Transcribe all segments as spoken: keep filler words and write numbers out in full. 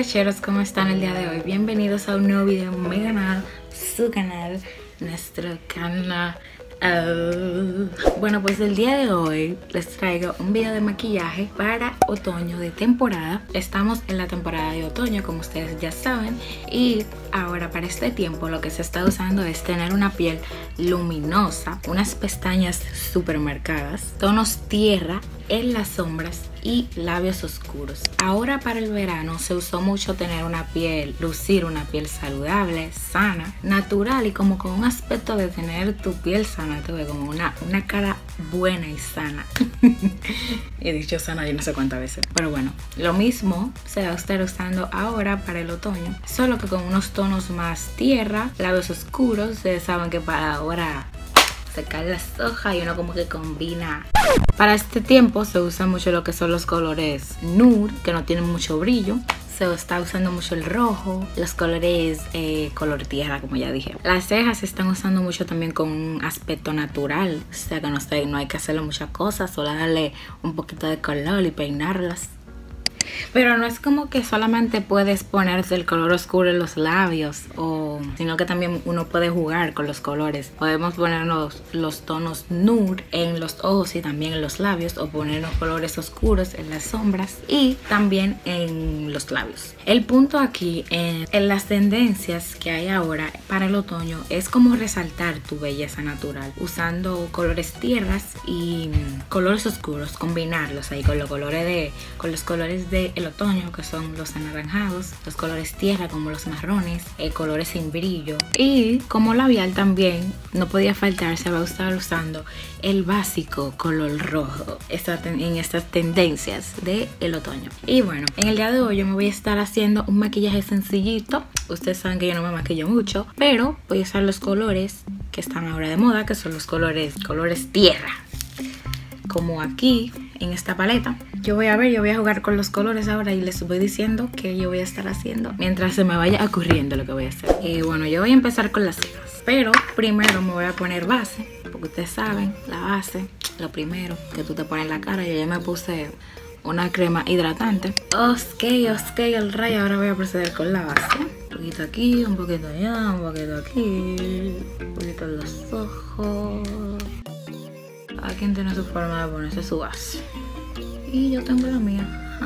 crecheros, ¿cómo están el día de hoy? Bienvenidos a un nuevo video en mi canal, su canal, nuestro canal. Uh, bueno, pues el día de hoy les traigo un video de maquillaje para otoño de temporada. Estamos en la temporada de otoño, como ustedes ya saben, y ahora para este tiempo lo que se está usando es tener una piel luminosa, unas pestañas súper marcadas, tonos tierra en las sombras y labios oscuros. Ahora para el verano se usó mucho tener una piel, lucir una piel saludable, sana, natural y como con un aspecto de tener tu piel sana, tuve como una, una cara buena y sana. He dicho sana yo no sé cuántas veces, pero bueno, lo mismo se va a estar usando ahora para el otoño, solo que con unos tonos más tierra, labios oscuros. Ustedes saben que para ahora secar las hojas y uno como que combina. Para este tiempo se usa mucho lo que son los colores nude, que no tienen mucho brillo. Se está usando mucho el rojo, los colores eh, color tierra, como ya dije. Las cejas se están usando mucho también con un aspecto natural, o sea que no, sé, no hay que hacerle muchas cosas, solo darle un poquito de color y peinarlas. Pero no es como que solamente puedes ponerse el color oscuro en los labios, o, sino que también uno puede jugar con los colores. Podemos ponernos los tonos nude en los ojos y también en los labios, o ponernos colores oscuros en las sombras y también en los labios. El punto aquí en, en las tendencias que hay ahora para el otoño es como resaltar tu belleza natural usando colores tierras y colores oscuros, combinarlos ahí con los colores de con los colores de el otoño, que son los anaranjados, los colores tierra como los marrones, eh, colores sin brillo. Y como labial también no podía faltar, se va a estar usando el básico color rojo esta en estas tendencias de el otoño. Y bueno, en el día de hoy yo me voy a estar haciendo un maquillaje sencillito. Ustedes saben que yo no me maquillo mucho, pero voy a usar los colores que están ahora de moda, que son los colores colores tierra, como aquí en esta paleta. Yo voy a ver, yo voy a jugar con los colores ahora y les voy diciendo que yo voy a estar haciendo mientras se me vaya ocurriendo lo que voy a hacer. Eh, bueno, yo voy a empezar con las cejas, pero primero me voy a poner base, porque ustedes saben, la base, lo primero que tú te pones en la cara. Yo ya me puse una crema hidratante. Ok, ok, el rayo. Ahora voy a proceder con la base. Un poquito aquí, un poquito allá, un poquito aquí, un poquito en los ojos. Cada quien tiene su forma de ponerse su base. Y yo tengo la mía.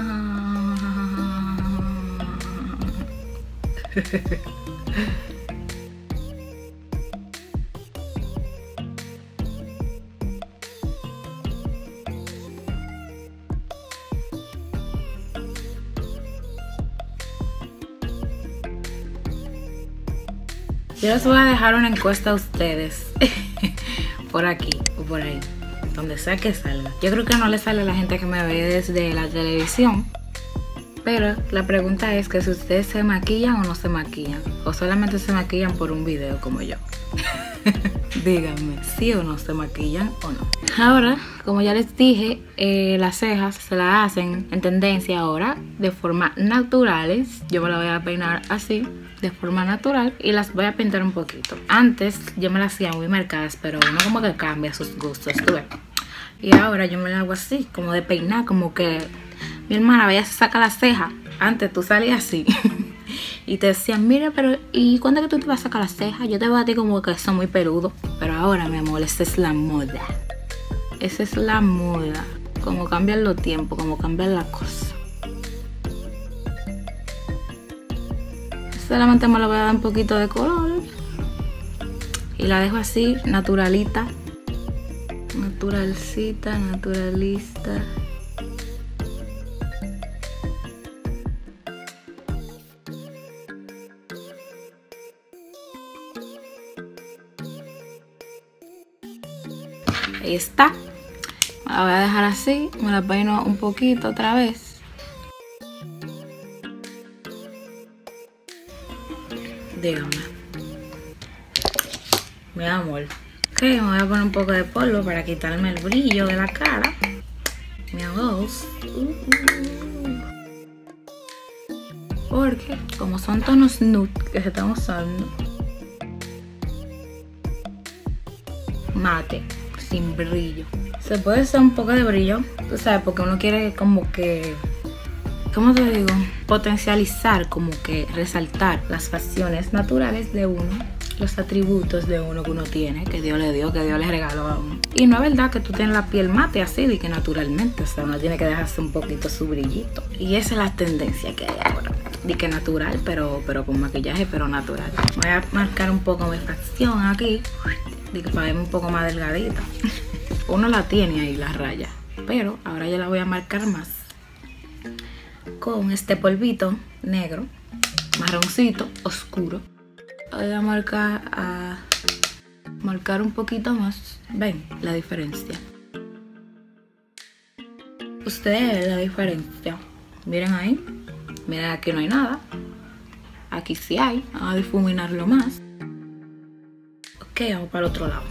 Yo les voy a dejar una encuesta a ustedes. Por aquí o por ahí, donde sea que salga. Yo creo que no le sale a la gente que me ve desde la televisión, pero la pregunta es que si ustedes se maquillan o no se maquillan, o solamente se maquillan por un video como yo. Díganme si o no se maquillan o no. Ahora, como ya les dije, eh, las cejas se las hacen en tendencia ahora de forma naturales. Yo me la voy a peinar así, de forma natural, y las voy a pintar un poquito. Antes yo me las hacía muy marcadas, pero uno como que cambia sus gustos, ¿tú ves? Y ahora yo me la hago así, como de peinar, como que mi hermana vaya a sacar la ceja. Antes tú salías así y te decían, mira, pero ¿y cuándo es que tú te vas a sacar la ceja? Yo te veo a ti como que son muy peludo. Pero ahora, mi amor, esa es la moda. Esa es la moda. Como cambian los tiempos, como cambian las cosas. Solamente me lo voy a dar un poquito de color y la dejo así, naturalita, naturalcita, naturalista. Ahí está. Me la voy a dejar así, me la peino un poquito otra vez. Dígame, mi amor. Ok, me voy a poner un poco de polvo para quitarme el brillo de la cara. Mi amor. Uh, uh. Porque como son tonos nude que se están usando, mate, sin brillo. Se puede usar un poco de brillo, tú sabes, porque uno quiere como que ¿cómo te digo? Potencializar, como que resaltar las facciones naturales de uno, los atributos de uno que uno tiene, que Dios le dio, que Dios le regaló a uno. Y no es verdad que tú tienes la piel mate así, de que naturalmente, o sea, uno tiene que dejarse un poquito su brillito. Y esa es la tendencia que hay ahora, de que natural, pero, pero con maquillaje, pero natural. Voy a marcar un poco mi facción aquí, de que para verme un poco más delgadita. Uno la tiene ahí, la raya, pero ahora yo la voy a marcar más con este polvito negro, marroncito, oscuro. Voy a marcar, a marcar un poquito más. Ven la diferencia. Ustedes ven la diferencia. Miren ahí. Miren, aquí no hay nada. Aquí sí hay. Vamos a difuminarlo más. Ok, vamos para el otro lado.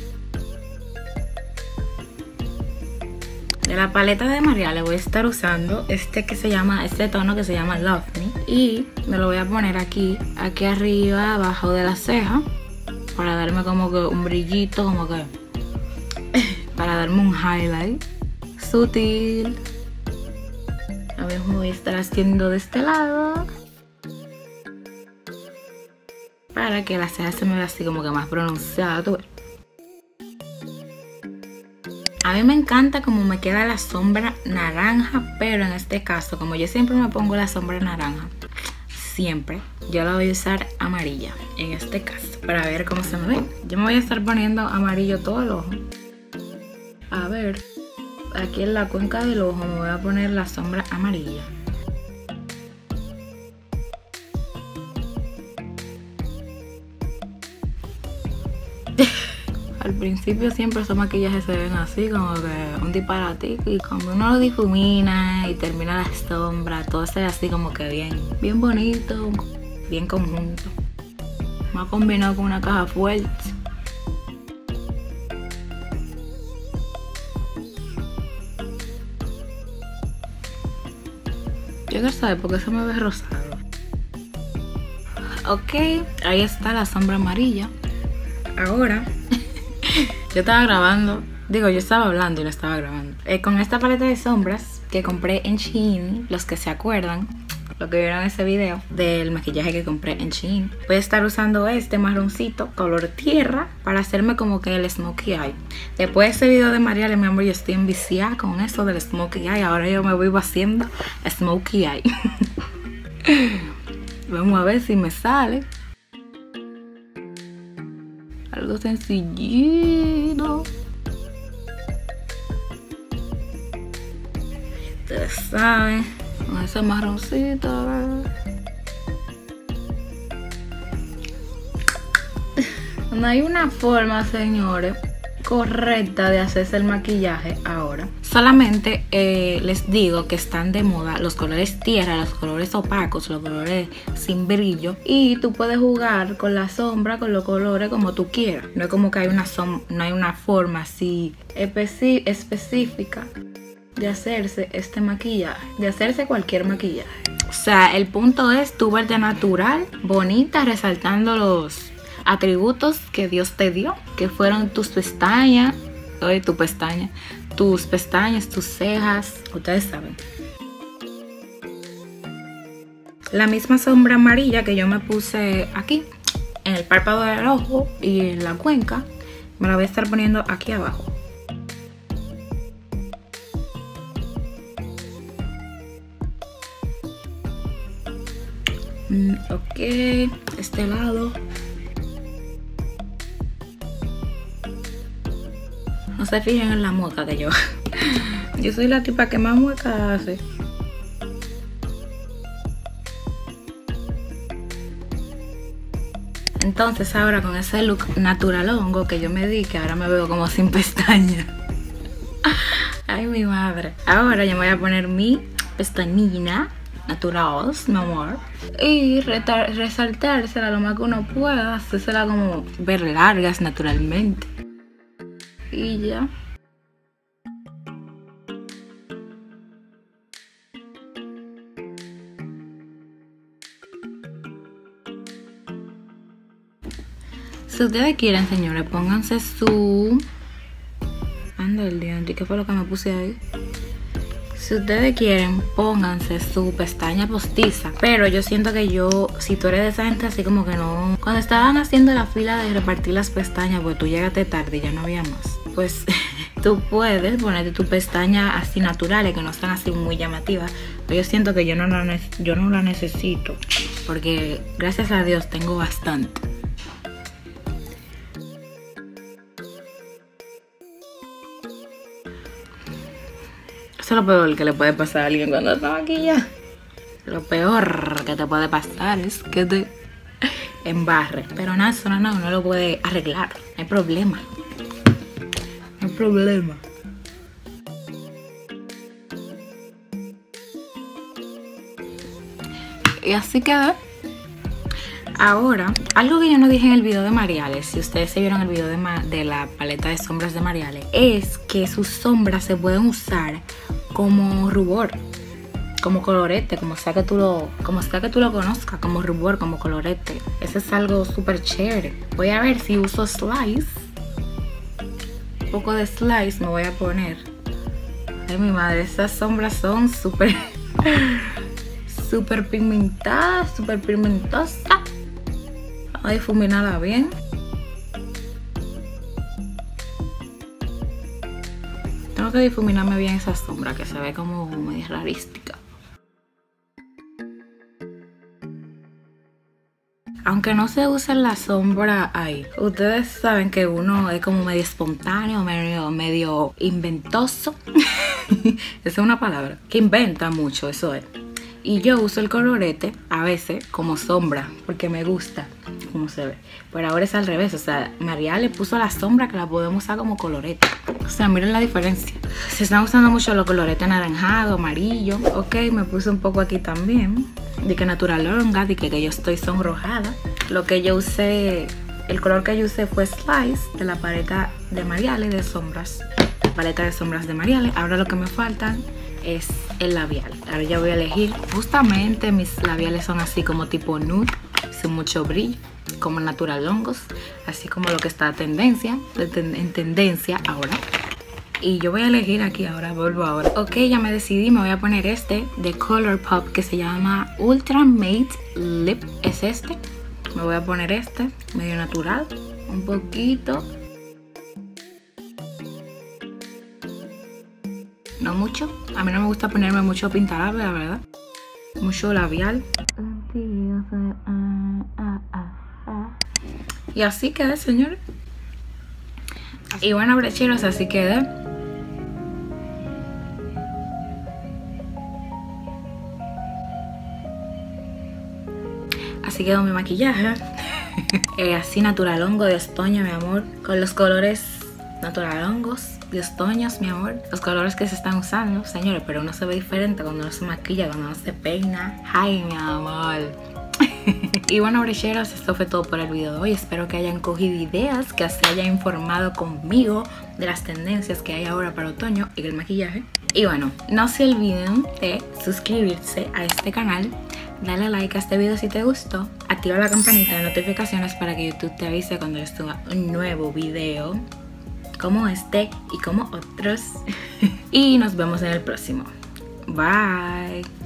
De la paleta de María le voy a estar usando este que se llama, este tono que se llama Love Me. Y me lo voy a poner aquí, aquí arriba, abajo de la ceja. Para darme como que un brillito, como que... para darme un highlight sutil. A ver, me voy a estar haciendo de este lado. Para que la ceja se me vea así como que más pronunciada. ¿Tú ves? A mí me encanta como me queda la sombra naranja, pero en este caso, como yo siempre me pongo la sombra naranja, siempre yo la voy a usar amarilla en este caso, para ver cómo se me ve. Yo me voy a estar poniendo amarillo todo el ojo. A ver, aquí en la cuenca del ojo me voy a poner la sombra amarilla. Al principio siempre esos maquillajes se ven así, como que un disparatico, y cuando uno lo difumina y termina la sombra, todo se ve así como que bien, bien bonito, bien conjunto. Me ha combinado con una caja fuerte. Yo quiero saber por qué se me ve rosado. Ok, ahí está la sombra amarilla. Ahora... yo estaba grabando, digo, yo estaba hablando y no estaba grabando. Eh, con esta paleta de sombras que compré en Shein, los que se acuerdan, lo que vieron en ese video del maquillaje que compré en Shein, voy a estar usando este marroncito, color tierra, para hacerme como que el smokey eye. Después de ese video de Mariale, mi amor, yo estoy enviciada con eso del smokey eye. Ahora yo me voy haciendo smokey eye. Vamos a ver si me sale. Algo sencillito. Ustedes saben, con ese marroncito. No hay una forma, señores, correcta de hacerse el maquillaje ahora. Solamente eh, les digo que están de moda los colores tierra, los colores opacos, los colores sin brillo. Y tú puedes jugar con la sombra, con los colores como tú quieras. No es como que hay una, som no hay una forma así especi específica de hacerse este maquillaje, de hacerse cualquier maquillaje. O sea, el punto es tú verte natural, bonita, resaltando los atributos que Dios te dio, que fueron tus pestañas, oye, tu pestaña, tus pestañas, tus cejas, ustedes saben. La misma sombra amarilla que yo me puse aquí, en el párpado del ojo y en la cuenca, me la voy a estar poniendo aquí abajo. Mm, ok, este lado. No se fijen en la mueca que yo. Yo soy la tipa que más mueca hace. Entonces ahora con ese look natural hongo que yo me di, que ahora me veo como sin pestañas. Ay, mi madre. Ahora yo me voy a poner mi pestañina natural, mi amor. Y resaltársela lo más que uno pueda. Hacérsela como ver largas naturalmente. Y ya. Si ustedes quieren, señores, pónganse su... Anda el diente, ¿qué fue lo que me puse ahí? Si ustedes quieren, pónganse su pestaña postiza. Pero yo siento que yo, si tú eres de esa gente así como que no... Cuando estaban haciendo la fila de repartir las pestañas, pues tú llegaste tarde y ya no había más. Pues tú puedes ponerte tu pestaña así naturales, que no están así muy llamativas. Pero yo siento que yo no la, yo no la necesito. Porque gracias a Dios tengo bastante. Eso es lo peor que le puede pasar a alguien cuando está maquillada. Lo peor que te puede pasar es que te embarre. Pero nada, eso no, no, no lo puede arreglar. No hay problema. No hay problema. Y así queda. Ahora, algo que yo no dije en el video de Mariales, si ustedes se vieron el video de, de la paleta de sombras de Mariales, es que sus sombras se pueden usar como rubor, como colorete, como sea que tú lo, como sea que tú lo conozcas, como rubor, como colorete. Eso es algo súper chévere. Voy a ver si uso Slice. Un poco de Slice me voy a poner. Ay, mi madre, estas sombras son súper, súper pigmentadas, súper pigmentosas. Voy a difuminarla bien. Tengo que difuminarme bien esa sombra que se ve como medio rarística. Aunque no se use la sombra ahí, ustedes saben que uno es como medio espontáneo, medio, medio inventoso. Esa es una palabra. Que inventa mucho, eso es. Y yo uso el colorete a veces como sombra, porque me gusta cómo se ve. Pero ahora es al revés, o sea, María le puso la sombra que la podemos usar como colorete. O sea, miren la diferencia. Se están usando mucho los coloretes anaranjado, amarillo. Ok, me puse un poco aquí también. De que natural longa, de que, que yo estoy sonrojada. Lo que yo usé, el color que yo usé fue Slice de la paleta de Mariales de sombras. La paleta de sombras de Mariales. Ahora lo que me faltan es el labial. Ahora ya voy a elegir. Justamente mis labiales son así como tipo nude, sin mucho brillo, como natural hongos, así como lo que está a tendencia, en tendencia ahora. Y yo voy a elegir aquí ahora, vuelvo ahora. Ok, ya me decidí, me voy a poner este de Colourpop que se llama Ultra Matte Lip. Es este. Me voy a poner este, medio natural, un poquito. No mucho. A mí no me gusta ponerme mucho pintarable, la verdad. Mucho labial. Y así quedé, señores. Y bueno, brecheros, así quedé. Así quedó mi maquillaje. eh, así natural hongo de otoño, mi amor. Con los colores natural hongos de otoños, mi amor. Los colores que se están usando, señores. Pero uno se ve diferente cuando uno se maquilla, cuando uno se peina. Ay, mi amor. Y bueno, brecheros, esto fue todo por el video de hoy. Espero que hayan cogido ideas, que se hayan informado conmigo de las tendencias que hay ahora para otoño y el maquillaje. Y bueno, no se olviden de suscribirse a este canal, dale like a este video si te gustó, activa la campanita de notificaciones para que YouTube te avise cuando yo suba un nuevo video como este y como otros. Y nos vemos en el próximo. Bye.